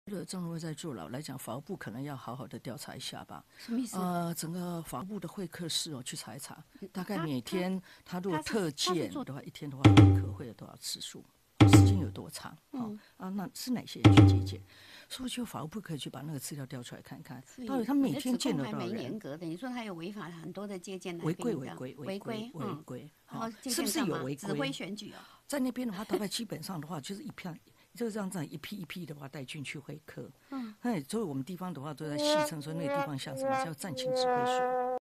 郑若在坐牢来讲，法务部可能要好好的调查一下吧。 什么意思？ 整个法务部的会客室去查一查，大概每天他如果特见的话，一天的话会客会有多少次数，时间有多长？那是哪些人去接见？所以我觉得法务部可以去把那个资料调出来看看，到底他每天见了多少人？ 还蛮严格的，你说他有违法很多的接见违规，是不是有违规？ 指挥选举在那边的话，大概基本上的话就是一片。就这样一批一批的话带进去会客，所以我们地方的话都在戏称说那个地方像什么叫战情指挥所。